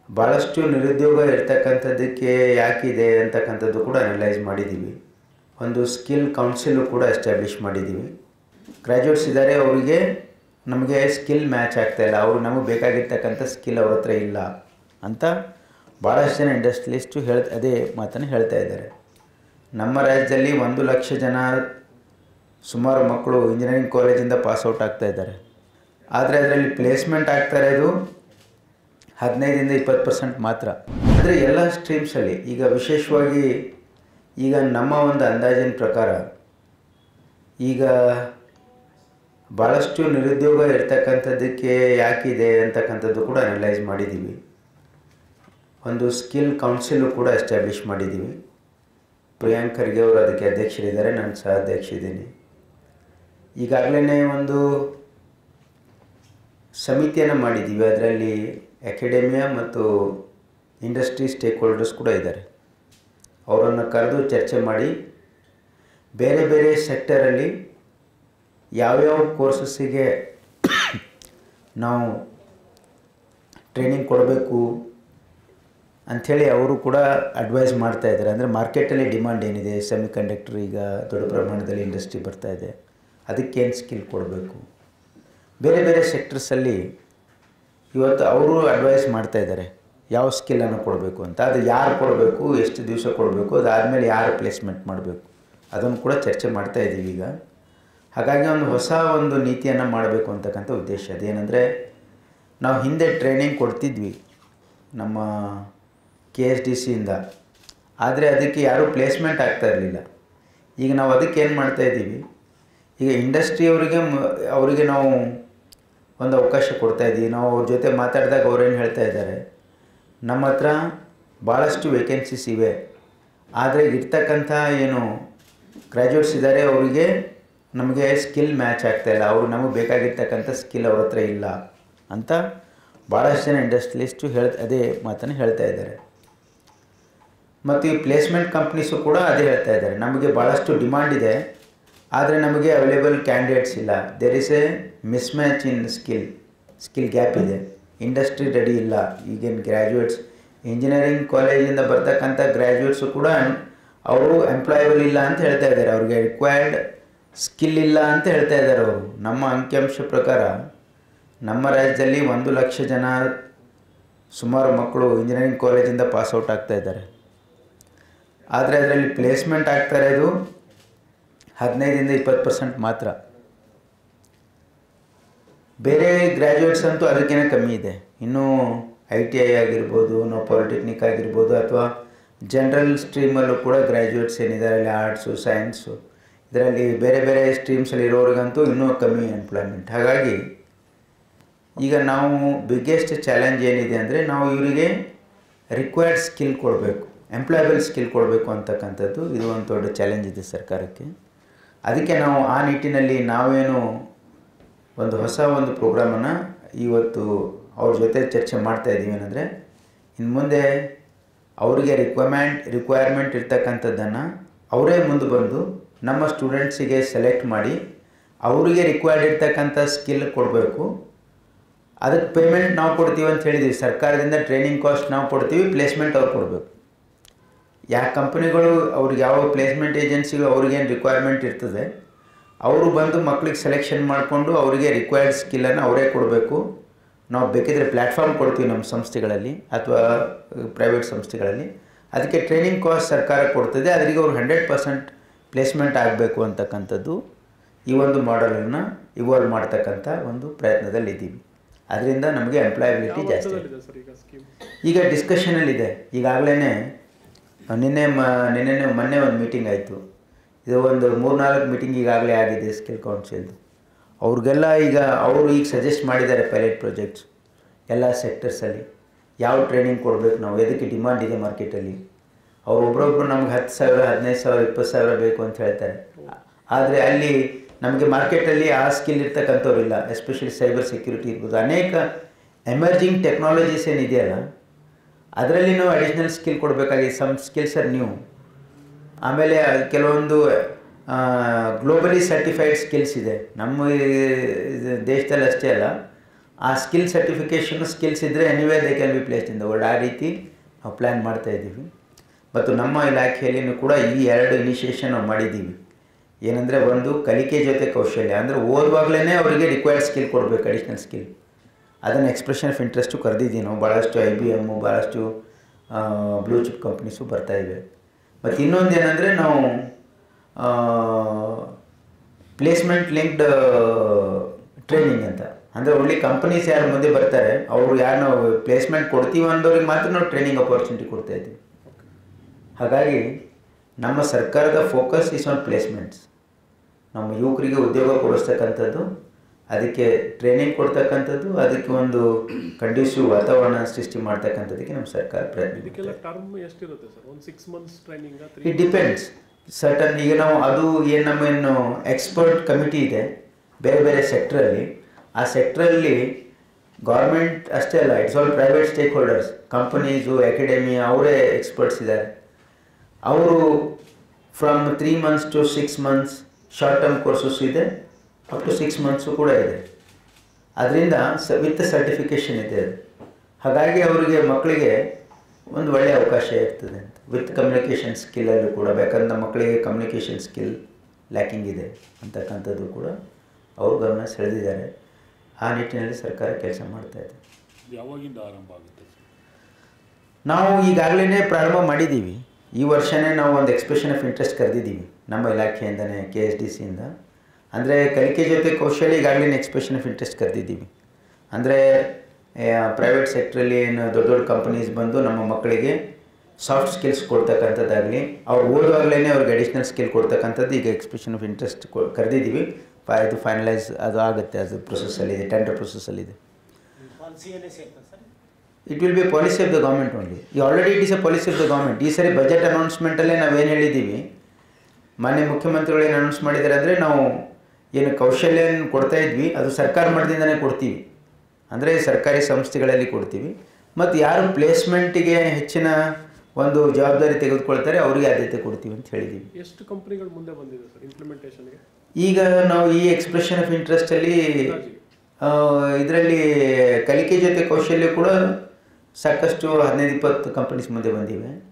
ಭಾಳಷ್ಟು ನಿರುದ್ಯೋಗ ಇರ್ತಕ್ಕಂಥದ್ದಕ್ಕೆ ಯಾಕಿದೆ ಅಂತಕ್ಕಂಥದ್ದು ಕೂಡ ಅನಲೈಸ್ ಮಾಡಿದ್ದೀವಿ. ಒಂದು ಸ್ಕಿಲ್ ಕೌನ್ಸಿಲು ಕೂಡ ಎಸ್ಟಾಬ್ಲಿಷ್ ಮಾಡಿದ್ದೀವಿ. ಗ್ರ್ಯಾಜುಯೇಟ್ಸ್ ಇದ್ದಾರೆ, ಅವರಿಗೆ ನಮಗೆ ಸ್ಕಿಲ್ ಮ್ಯಾಚ್ ಆಗ್ತಾಯಿಲ್ಲ, ಅವರು ನಮಗೆ ಬೇಕಾಗಿರ್ತಕ್ಕಂಥ ಸ್ಕಿಲ್ ಅವ್ರ ಹತ್ರ ಇಲ್ಲ ಅಂತ ಭಾಳಷ್ಟು ಜನ ಇಂಡಸ್ಟ್ರಿಯಲಿಸ್ಟು ಅದೇ ಮಾತನ್ನು ಹೇಳ್ತಾ ಇದ್ದಾರೆ. ನಮ್ಮ ರಾಜ್ಯದಲ್ಲಿ 1 ಲಕ್ಷ ಜನ ಸುಮಾರು ಮಕ್ಕಳು ಇಂಜಿನಿಯರಿಂಗ್ ಕಾಲೇಜಿಂದ ಪಾಸ್ಔಟ್ ಆಗ್ತಾಯಿದ್ದಾರೆ. ಆದರೆ ಅದರಲ್ಲಿ ಪ್ಲೇಸ್ಮೆಂಟ್ ಆಗ್ತಾ ಇರೋದು 15-20% ಮಾತ್ರ. ಅಂದರೆ ಎಲ್ಲ ಸ್ಟ್ರೀಮ್ಸಲ್ಲಿ ಈಗ ವಿಶೇಷವಾಗಿ ಈಗ ನಮ್ಮ ಒಂದು ಅಂದಾಜಿನ ಪ್ರಕಾರ ಈಗ ಭಾಳಷ್ಟು ನಿರುದ್ಯೋಗ ಇರ್ತಕ್ಕಂಥದ್ದಕ್ಕೆ ಯಾಕಿದೆ ಅಂತಕ್ಕಂಥದ್ದು ಕೂಡ ಅನಲೈಸ್ ಮಾಡಿದ್ದೀವಿ. ಒಂದು ಸ್ಕಿಲ್ ಕೌನ್ಸಿಲು ಕೂಡ ಎಸ್ಟಾಬ್ಲಿಷ್ ಮಾಡಿದ್ದೀವಿ. ಪ್ರಿಯಾಂಕ್ ಖರ್ಗೆ ಅವರು ಅದಕ್ಕೆ ಅಧ್ಯಕ್ಷರಿದ್ದಾರೆ, ನಾನು ಸಹ ಅಧ್ಯಕ್ಷರಿದ್ದೀನಿ. ಈಗಾಗಲೇ ಒಂದು ಸಮಿತಿಯನ್ನು ಮಾಡಿದ್ದೀವಿ. ಅದರಲ್ಲಿ ಅಕಾಡೆಮಿಯಾ ಮತ್ತು ಇಂಡಸ್ಟ್ರಿ ಸ್ಟೇಕ್ ಹೋಲ್ಡರ್ಸ್ ಕೂಡ ಇದ್ದಾರೆ. ಅವರನ್ನು ಕರೆದು ಚರ್ಚೆ ಮಾಡಿ ಬೇರೆ ಬೇರೆ ಸೆಕ್ಟರಲ್ಲಿ ಯಾವ್ಯಾವ ಕೋರ್ಸಸ್ಸಿಗೆ ನಾವು ಟ್ರೈನಿಂಗ್ ಕೊಡಬೇಕು ಅಂಥೇಳಿ ಅವರು ಕೂಡ ಅಡ್ವೈಸ್ ಮಾಡ್ತಾಯಿದ್ದಾರೆ. ಅಂದರೆ ಮಾರ್ಕೆಟಲ್ಲಿ ಡಿಮಾಂಡ್ ಏನಿದೆ, ಸೆಮಿ ಕಂಡಕ್ಟರ್ ಈಗ ದೊಡ್ಡ ಪ್ರಮಾಣದಲ್ಲಿ ಇಂಡಸ್ಟ್ರಿ ಬರ್ತಾಯಿದೆ, ಅದಕ್ಕೇನು ಸ್ಕಿಲ್ ಕೊಡಬೇಕು, ಬೇರೆ ಬೇರೆ ಸೆಕ್ಟರ್ಸಲ್ಲಿ ಇವತ್ತು ಅವರು ಅಡ್ವೈಸ್ ಮಾಡ್ತಾಯಿದ್ದಾರೆ ಯಾವ ಸ್ಕಿಲ್ಲನ್ನು ಕೊಡಬೇಕು ಅಂತ. ಅದು ಯಾರು ಕೊಡಬೇಕು, ಎಷ್ಟು ದಿವಸ ಕೊಡಬೇಕು, ಅದಾದಮೇಲೆ ಯಾರು ಪ್ಲೇಸ್ಮೆಂಟ್ ಮಾಡಬೇಕು, ಅದನ್ನು ಕೂಡ ಚರ್ಚೆ ಮಾಡ್ತಾಯಿದ್ದೀವಿ ಈಗ. ಹಾಗಾಗಿ ಒಂದು ನೀತಿಯನ್ನು ಮಾಡಬೇಕು ಅಂತಕ್ಕಂಥ ಉದ್ದೇಶ. ಅದೇನೆಂದರೆ, ನಾವು ಹಿಂದೆ ಟ್ರೈನಿಂಗ್ ಕೊಡ್ತಿದ್ವಿ ನಮ್ಮ KSDCಯಿಂದ, ಆದರೆ ಅದಕ್ಕೆ ಯಾರೂ ಪ್ಲೇಸ್ಮೆಂಟ್ ಆಗ್ತಾ ಇರಲಿಲ್ಲ. ಈಗ ನಾವು ಅದಕ್ಕೆ ಏನು ಮಾಡ್ತಾಯಿದ್ದೀವಿ, ಈಗ ಅವರಿಗೆ ನಾವು ಒಂದು ಅವಕಾಶ ಕೊಡ್ತಾಯಿದ್ದೀವಿ. ನಾವು ಅವ್ರ ಜೊತೆ ಮಾತಾಡಿದಾಗ ಅವ್ರೇನು ಹೇಳ್ತಾ ಇದ್ದಾರೆ, ನಮ್ಮ ಹತ್ರ ಭಾಳಷ್ಟು ವೇಕೆನ್ಸೀಸ್ ಇವೆ, ಆದರೆ ಇರ್ತಕ್ಕಂಥ ಏನು ಗ್ರ್ಯಾಜುಯೇಟ್ಸ್ ಇದ್ದಾರೆ ಅವರಿಗೆ ನಮಗೆ ಸ್ಕಿಲ್ ಮ್ಯಾಚ್ ಆಗ್ತಾಯಿಲ್ಲ, ಅವರು ನಮಗೆ ಬೇಕಾಗಿರ್ತಕ್ಕಂಥ ಸ್ಕಿಲ್ ಅವ್ರ ಹತ್ರ ಇಲ್ಲ ಅಂತ ಭಾಳಷ್ಟು ಜನ ಇಂಡಸ್ಟ್ರಿಯಲಿಸ್ಟು ಅದೇ ಮಾತನ್ನು ಹೇಳ್ತಾ ಇದ್ದಾರೆ. ಮತ್ತು ಈ ಪ್ಲೇಸ್ಮೆಂಟ್ ಕಂಪ್ನೀಸು ಕೂಡ ಅದೇ ಹೇಳ್ತಾ ಇದ್ದಾರೆ, ನಮಗೆ ಭಾಳಷ್ಟು ಡಿಮಾಂಡ್ ಇದೆ, ಆದರೆ ನಮಗೆ ಅವೈಲೇಬಲ್ ಕ್ಯಾಂಡಿಡೇಟ್ಸ್ ಇಲ್ಲ. There is a mismatch in skill gap ಇದೆ, ಇಂಡಸ್ಟ್ರಿ ರೆಡಿ ಇಲ್ಲ. ಈಗೇನು ಗ್ರ್ಯಾಜುಯೇಟ್ಸ್ ಇಂಜಿನಿಯರಿಂಗ್ ಕಾಲೇಜಿಂದ ಬರ್ತಕ್ಕಂಥ ಗ್ರ್ಯಾಜುಯೇಟ್ಸು ಕೂಡ ಅವರು ಎಂಪ್ಲಾಯಬಲ್ ಇಲ್ಲ ಅಂತ ಹೇಳ್ತಾ ಇದ್ದಾರೆ, ಅವ್ರಿಗೆ ರಿಕ್ವೈರ್ಡ್ ಸ್ಕಿಲ್ ಇಲ್ಲ ಅಂತ ಹೇಳ್ತಾ ಇದ್ದಾರೆ ಅವರು. ನಮ್ಮ ಅಂಕಿಅಂಶ ಪ್ರಕಾರ ನಮ್ಮ ರಾಜ್ಯದಲ್ಲಿ 1 ಲಕ್ಷ ಜನ ಸುಮಾರು ಮಕ್ಕಳು ಇಂಜಿನಿಯರಿಂಗ್ ಕಾಲೇಜಿಂದ ಪಾಸ್ಔಟ್ ಆಗ್ತಾಯಿದ್ದಾರೆ. ಆದರೆ ಅದರಲ್ಲಿ ಪ್ಲೇಸ್ಮೆಂಟ್ ಆಗ್ತಾ ಇರೋದು 15-20% ಮಾತ್ರ. ಬೇರೆ ಗ್ರ್ಯಾಜುಯೇಟ್ಸ್ ಅಂತೂ ಅದಕ್ಕೇನೆ ಕಮ್ಮಿ ಇದೆ. ಇನ್ನೂ ITI ಆಗಿರ್ಬೋದು, ಪಾಲಿಟೆಕ್ನಿಕ್ ಆಗಿರ್ಬೋದು, ಅಥವಾ ಜನರಲ್ ಸ್ಟ್ರೀಮಲ್ಲೂ ಕೂಡ ಗ್ರ್ಯಾಜುಯೇಟ್ಸ್ ಏನಿದ್ದಾರೆ ಅಲ್ಲಿ ಆರ್ಟ್ಸು, ಸೈನ್ಸು, ಇದರಲ್ಲಿ ಬೇರೆ ಬೇರೆ ಸ್ಟ್ರೀಮ್ಸಲ್ಲಿ ಇರೋರಿಗಂತೂ ಇನ್ನೂ ಕಮ್ಮಿ ಎಂಪ್ಲಾಯ್ಮೆಂಟ್. ಹಾಗಾಗಿ ಈಗ ನಾವು ಬಿಗ್ಗೆಸ್ಟ್ ಚಾಲೆಂಜ್ ಏನಿದೆ ಅಂದರೆ, ನಾವು ಇವರಿಗೆ ರಿಕ್ವೈರ್ಡ್ ಸ್ಕಿಲ್ ಕೊಡಬೇಕು, ಎಂಪ್ಲಾಯಬಲ್ ಸ್ಕಿಲ್ ಕೊಡಬೇಕು ಅಂತಕ್ಕಂಥದ್ದು ಇದು ಒಂದು ದೊಡ್ಡ ಚಾಲೆಂಜ್ ಇದೆ ಸರ್ಕಾರಕ್ಕೆ. ಅದಕ್ಕೆ ನಾವು ಆ ನಿಟ್ಟಿನಲ್ಲಿ ನಾವೇನು ಒಂದು ಪ್ರೋಗ್ರಾಮನ್ನು ಇವತ್ತು ಅವ್ರ ಜೊತೆ ಚರ್ಚೆ ಮಾಡ್ತಾಯಿದ್ದೀವಿ. ಏನಂದರೆ, ಇನ್ನು ಮುಂದೆ ಅವರಿಗೆ ರಿಕ್ವೈರ್ಮೆಂಟ್ ಇರ್ತಕ್ಕಂಥದ್ದನ್ನು ಅವರೇ ಮುಂದೆ ಬಂದು ನಮ್ಮ ಸ್ಟೂಡೆಂಟ್ಸಿಗೆ ಸೆಲೆಕ್ಟ್ ಮಾಡಿ ಅವರಿಗೆ ರಿಕ್ವೈರ್ಡ್ ಇರ್ತಕ್ಕಂಥ ಸ್ಕಿಲ್ ಕೊಡಬೇಕು. ಅದಕ್ಕೆ ಪೇಮೆಂಟ್ ನಾವು ಕೊಡ್ತೀವಿ ಅಂತ ಹೇಳಿದ್ದೀವಿ. ಸರ್ಕಾರದಿಂದ ಟ್ರೈನಿಂಗ್ ಕಾಸ್ಟ್ ನಾವು ಕೊಡ್ತೀವಿ, ಪ್ಲೇಸ್ಮೆಂಟ್ ಅವ್ರು ಕೊಡಬೇಕು. ಯಾವ ಕಂಪ್ನಿಗಳು ಅವ್ರಿಗೆ ಯಾವ ಪ್ಲೇಸ್ಮೆಂಟ್ ಏಜೆನ್ಸಿಗಳು ಅವ್ರಿಗೇನು ರಿಕ್ವೈರ್ಮೆಂಟ್ ಇರ್ತದೆ, ಅವರು ಬಂದು ಮಕ್ಕಳಿಗೆ ಸೆಲೆಕ್ಷನ್ ಮಾಡಿಕೊಂಡು ಅವರಿಗೆ ರಿಕ್ವೈರ್ಡ್ ಸ್ಕಿಲ್ಲನ್ನು ಅವರೇ ಕೊಡಬೇಕು. ನಾವು ಬೇಕಿದ್ರೆ ಪ್ಲ್ಯಾಟ್ಫಾರ್ಮ್ ಕೊಡ್ತೀವಿ ನಮ್ಮ ಸಂಸ್ಥೆಗಳಲ್ಲಿ ಅಥವಾ ಪ್ರೈವೇಟ್ ಸಂಸ್ಥೆಗಳಲ್ಲಿ. ಅದಕ್ಕೆ ಟ್ರೈನಿಂಗ್ ಕಾಸ್ಟ್ ಸರ್ಕಾರ ಕೊಡ್ತದೆ, ಅದರಿಗೆ ಅವರು 100% ಪ್ಲೇಸ್ಮೆಂಟ್ ಆಗಬೇಕು ಅಂತಕ್ಕಂಥದ್ದು ಈ ಒಂದು ಮಾಡೆಲನ್ನು ಇವಾಲ್ವ್ ಮಾಡ್ತಕ್ಕಂಥ ಒಂದು ಪ್ರಯತ್ನದಲ್ಲಿದ್ದೀವಿ. ಅದರಿಂದ ನಮಗೆ ಎಂಪ್ಲಾಯಬಿಲಿಟಿ ಜಾಸ್ತಿ. ಈಗ ಡಿಸ್ಕಷನಲ್ಲಿದೆ. ಈಗಾಗಲೇ ಮೊನ್ನೆ ಒಂದು ಮೀಟಿಂಗ್ ಆಯಿತು. ಇದು ಒಂದು 3-4 ಮೀಟಿಂಗ್ ಈಗಾಗಲೇ ಆಗಿದೆ ಸ್ಕಿಲ್ ಕೌನ್ಸಿಲ್ದು. ಅವ್ರಿಗೆಲ್ಲ ಅವರು ಸಜೆಸ್ಟ್ ಮಾಡಿದ್ದಾರೆ ಪೈಲಟ್ ಪ್ರಾಜೆಕ್ಟ್ಸ್ ಎಲ್ಲ ಸೆಕ್ಟರ್ಸಲ್ಲಿ ಯಾವ ಟ್ರೈನಿಂಗ್ ಕೊಡಬೇಕು, ನಾವು ಎದಕ್ಕೆ ಡಿಮಾಂಡ್ ಇದೆ ಮಾರ್ಕೆಟಲ್ಲಿ. ಒಬ್ಬೊಬ್ಬರು ನಮ್ಗೆ 10,000, 15,000, 20,000 ಬೇಕು ಅಂತ ಹೇಳ್ತಾರೆ. ಆದರೆ ಅಲ್ಲಿ ನಮಗೆ ಮಾರ್ಕೆಟಲ್ಲಿ ಆ ಸ್ಕಿಲ್ ಇರ್ತಕ್ಕಂಥವ್ರಿಲ್ಲ. ಎಸ್ಪೆಷಲಿ ಸೈಬರ್ ಸೆಕ್ಯೂರಿಟಿ ಇರ್ಬೋದು, ಅನೇಕ ಎಮರ್ಜಿಂಗ್ ಟೆಕ್ನಾಲಜೀಸ್ ಏನಿದೆಯಲ್ಲ ಅದರಲ್ಲಿ ನಾವು ಅಡಿಷ್ನಲ್ ಸ್ಕಿಲ್ ಕೊಡಬೇಕಾಗಿದೆ. Some skills are new. ಆಮೇಲೆ ಕೆಲವೊಂದು ಗ್ಲೋಬಲಿ ಸರ್ಟಿಫೈಡ್ ಸ್ಕಿಲ್ಸ್ ಇದೆ ನಮ್ಮ ದೇಶದಲ್ಲಿ ಅಷ್ಟೇ ಅಲ್ಲ, ಆ ಸ್ಕಿಲ್ ಸರ್ಟಿಫಿಕೇಷನ್ ಸ್ಕಿಲ್ಸ್ ಇದ್ದರೆ anyway they can be placed in the world. ಆ ರೀತಿ ನಾವು ಪ್ಲ್ಯಾನ್ ಮಾಡ್ತಾಯಿದ್ದೀವಿ. ಮತ್ತು ನಮ್ಮ ಇಲಾಖೆಯಲ್ಲಿಯೂ ಕೂಡ ಈ 2 ಇನಿಷಿಯೇಷನ್ ನಾವು ಮಾಡಿದ್ದೀವಿ. ಏನಂದರೆ ಒಂದು ಕಲಿಕೆ ಜೊತೆ ಕೌಶಲ್ಯ, ಅಂದರೆ ಓದುವಾಗಲೇ ಅವರಿಗೆ ರಿಕ್ವೈರ್ಡ್ ಸ್ಕಿಲ್ ಕೊಡಬೇಕು, ಅಡಿಷ್ನಲ್ ಸ್ಕಿಲ್. ಅದನ್ನು ಎಕ್ಸ್ಪ್ರೆಷನ್ ಆಫ್ ಇಂಟ್ರೆಸ್ಟು ಕರೆದಿದ್ದೀವಿ ನಾವು. ಭಾಳಷ್ಟು IBM, ಭಾಳಷ್ಟು ಬ್ಲೂ ಚಿಪ್ ಕಂಪ್ನೀಸು ಬರ್ತಾಯಿವೆ. ಮತ್ತು ಇನ್ನೊಂದು ಏನಂದರೆ ನಾವು ಪ್ಲೇಸ್ಮೆಂಟ್ ಲಿಂಕ್ಡ್ ಟ್ರೈನಿಂಗ್ ಅಂತ, ಅಂದರೆ ಒಳ್ಳೆ ಕಂಪನೀಸ್ ಯಾರು ಮುಂದೆ ಬರ್ತಾರೆ ಅವರು ಯಾರು ನಾವು ಪ್ಲೇಸ್ಮೆಂಟ್ ಕೊಡ್ತೀವಿ ಅಂದವ್ರಿಗೆ ಮಾತ್ರ ನಾವು ಟ್ರೈನಿಂಗ್ ಅಪಾರ್ಚುನಿಟಿ ಕೊಡ್ತಾಯಿದ್ದೀವಿ. ಹಾಗಾಗಿ ನಮ್ಮ ಸರ್ಕಾರದ ಫೋಕಸ್ ಈಸ್ ಆನ್ ಪ್ಲೇಸ್ಮೆಂಟ್ಸ್. ನಮ್ಮ ಯುವಕರಿಗೆ ಉದ್ಯೋಗ ಕೊಡಿಸ್ತಕ್ಕಂಥದ್ದು, ಅದಕ್ಕೆ ಟ್ರೈನಿಂಗ್ ಕೊಡ್ತಕ್ಕಂಥದ್ದು, ಅದಕ್ಕೆ ಒಂದು ಕಂಡ್ಯೂಸಿವ್ ವಾತಾವರಣ ಸೃಷ್ಟಿ ಮಾಡ್ತಕ್ಕಂಥದ್ದಕ್ಕೆ ನಮ್ಮ ಸರ್ಕಾರ ಪ್ರಯತ್ನ. It depends certain. ಈಗ ನಾವು ಅದು ಏನು ನಮ್ಮೇನು ಎಕ್ಸ್ಪರ್ಟ್ ಕಮಿಟಿ ಇದೆ ಬೇರೆ ಬೇರೆ ಸೆಕ್ಟ್ರಲ್ಲಿ, ಆ ಸೆಕ್ಟ್ರಲ್ಲಿ ಗೌರ್ಮೆಂಟ್ ಅಷ್ಟೇ ಅಲ್ಲ, it's all private stakeholders, companies, academia, ಅವರೇ ಎಕ್ಸ್ಪರ್ಟ್ಸ್ ಇದ್ದಾರೆ. ಅವರು from 3 months to 6 months short term courses ಇದೆ, ಅಪ್ ಟು 6 months ಕೂಡ ಇದೆ. ಅದರಿಂದ ವಿತ್ ಸರ್ಟಿಫಿಕೇಷನ್ ಇದೆ ಅದು. ಹಾಗಾಗಿ ಅವರಿಗೆ ಮಕ್ಕಳಿಗೆ ಒಂದು ಒಳ್ಳೆಯ ಅವಕಾಶ ಇರ್ತದೆ ಅಂತ. ವಿತ್ ಕಮ್ಯುನಿಕೇಷನ್ ಸ್ಕಿಲ್ಲಲ್ಲೂ ಕೂಡ, ಬೇಕಾದ್ರೆ ನಮ್ಮ ಮಕ್ಕಳಿಗೆ ಕಮ್ಯುನಿಕೇಷನ್ ಸ್ಕಿಲ್ ಲ್ಯಾಕಿಂಗ್ ಇದೆ ಅಂತಕ್ಕಂಥದ್ದು ಕೂಡ ಅವರು ಗಮನ ಸೆಳೆದಿದ್ದಾರೆ. ಆ ನಿಟ್ಟಿನಲ್ಲಿ ಸರ್ಕಾರ ಕೆಲಸ ಮಾಡ್ತಾಯಿದೆ. ಯಾವಾಗಿಂದ ಆರಂಭ ಆಗುತ್ತೆ? ನಾವು ಈಗಾಗಲೇ ಪ್ರಾರಂಭ ಮಾಡಿದ್ದೀವಿ. ಈ ವರ್ಷವೇ ನಾವು ಒಂದು ಎಕ್ಸ್ಪ್ರೆಷನ್ ಆಫ್ ಇಂಟ್ರೆಸ್ಟ್ ಕರೆದಿದ್ದೀವಿ ನಮ್ಮ ಇಲಾಖೆಯಿಂದನೇ, KSDCಯಿಂದ. ಅಂದರೆ ಕಲಿಕೆ ಜೊತೆ ಕೌಶಲ್ಯ ಈಗಾಗಲೇ ಎಕ್ಸ್ಪ್ರೆಷನ್ ಆಫ್ ಇಂಟ್ರೆಸ್ಟ್ ಕರೆದಿದ್ದೀವಿ. ಅಂದರೆ ಪ್ರೈವೇಟ್ ಸೆಕ್ಟ್ರಲ್ಲಿ ಏನು ದೊಡ್ಡ ದೊಡ್ಡ ಕಂಪನೀಸ್ ಬಂದು ನಮ್ಮ ಮಕ್ಕಳಿಗೆ ಸಾಫ್ಟ್ ಸ್ಕಿಲ್ಸ್ ಕೊಡ್ತಕ್ಕಂಥದ್ದಾಗಲಿ, ಅವ್ರು ಓದುವಾಗಲೇ ಅವ್ರಿಗೆ ಅಡಿಷ್ನಲ್ ಸ್ಕಿಲ್ ಕೊಡ್ತಕ್ಕಂಥದ್ದು ಈಗ ಎಕ್ಸ್ಪ್ರೆಷನ್ ಆಫ್ ಇಂಟ್ರೆಸ್ಟ್ ಕರೆದಿದ್ದೀವಿ. ಇದು ಫೈನಲೈಸ್ ಅದು ಆಗುತ್ತೆ, ಅದು ಪ್ರೊಸೆಸ್ಸಲ್ಲಿದೆ, ಟೆಂಡರ್ ಪ್ರೊಸೆಸ್ಸಲ್ಲಿದೆ. It will be policy of the government only. Already it is a policy of the government. ಈ ಸರಿ ಬಜೆಟ್ ಅನೌನ್ಸ್ಮೆಂಟಲ್ಲೇ ನಾವೇನು ಹೇಳಿದ್ದೀವಿ, ಮಾನ್ಯ ಮುಖ್ಯಮಂತ್ರಿಗಳು ಏನು ಅನೌನ್ಸ್ ಮಾಡಿದ್ದಾರೆ ಅಂದರೆ, ನಾವು ಏನು ಕೌಶಲ್ಯ ಕೊಡ್ತಾ ಇದ್ವಿ ಅದು ಸರ್ಕಾರ ಮಟ್ಟದಿಂದನೇ ಕೊಡ್ತೀವಿ, ಅಂದರೆ ಸರ್ಕಾರಿ ಸಂಸ್ಥೆಗಳಲ್ಲಿ ಕೊಡ್ತೀವಿ. ಮತ್ತು ಯಾರು ಪ್ಲೇಸ್ಮೆಂಟಿಗೆ ಹೆಚ್ಚಿನ ಒಂದು ಜವಾಬ್ದಾರಿ ತೆಗೆದುಕೊಳ್ತಾರೆ ಅವರಿಗೆ ಆದ್ಯತೆ ಕೊಡ್ತೀವಿ ಅಂತ ಹೇಳಿದ್ದೀವಿ. ಎಷ್ಟು ಕಂಪ್ನಿಗಳು ಮುಂದೆ ಬಂದಿದೆ ಸರ್ ಇಂಪ್ಲಿಮೆಂಟೇಷನ್ಗೆ? ಈಗ ನಾವು ಈ ಎಕ್ಸ್ಪ್ರೆಷನ್ ಆಫ್ ಇಂಟ್ರೆಸ್ಟಲ್ಲಿ ಇದರಲ್ಲಿ ಕಲಿಕೆ ಜೊತೆ ಕೌಶಲ್ಯ ಕೂಡ ಸಾಕಷ್ಟು 15-20 ಕಂಪನೀಸ್ ಮುಂದೆ ಬಂದಿವೆ.